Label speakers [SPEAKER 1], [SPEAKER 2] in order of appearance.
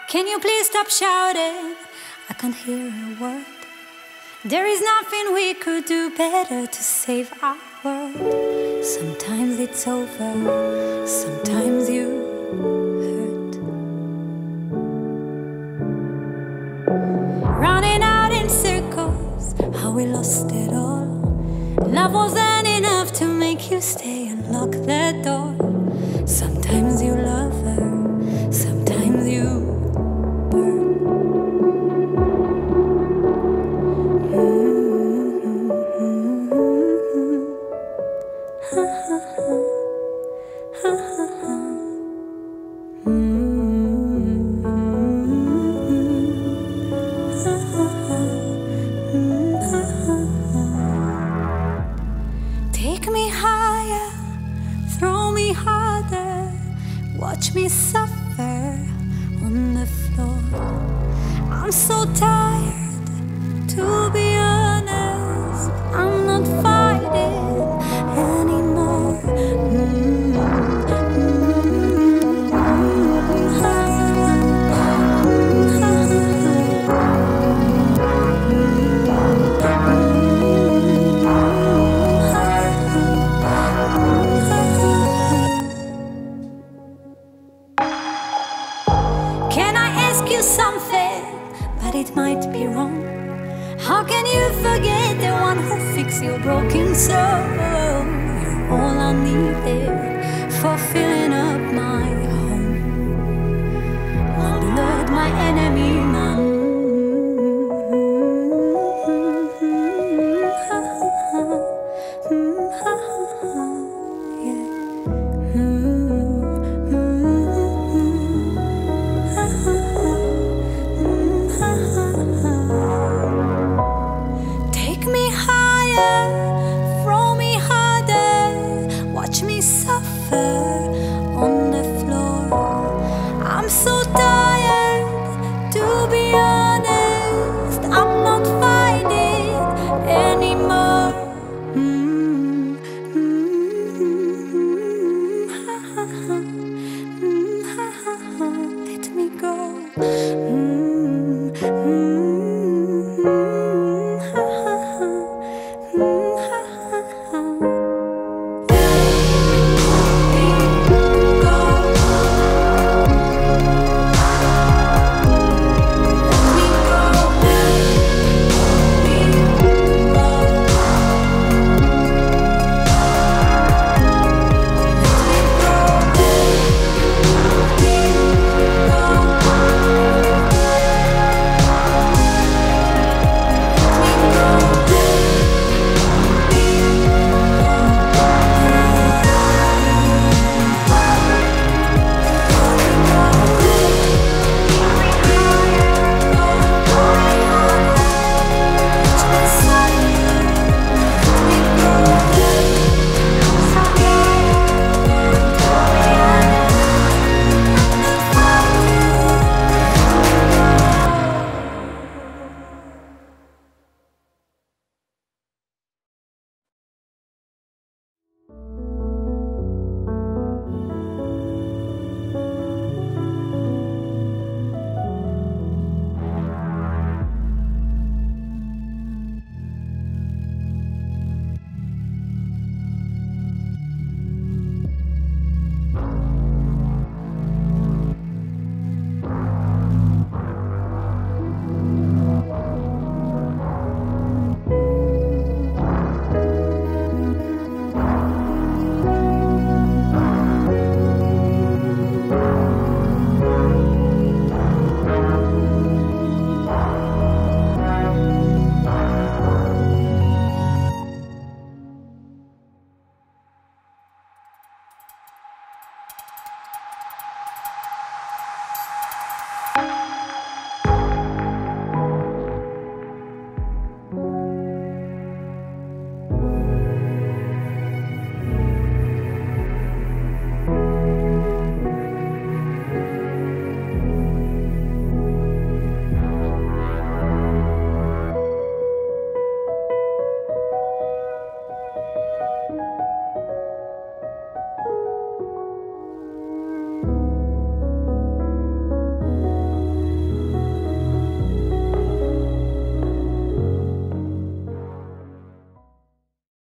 [SPEAKER 1] Can you please stop shouting? I can't hear a word. There is nothing we could do better to save our world. Sometimes it's over, sometimes you hurt. Running out in circles, how we lost it all. Love wasn't enough to make you stay and lock the door. Sometimes you love her, sometimes you take me higher, throw me harder, watch me suffer on the floor. I'm so tired, to be honest, I'm not fighting anymore. Can I ask you something, but it might be wrong? How can you forget the one who fixed your broken soul? You're all I needed for filling up my home. My Lord, my enemy, none. Take me higher,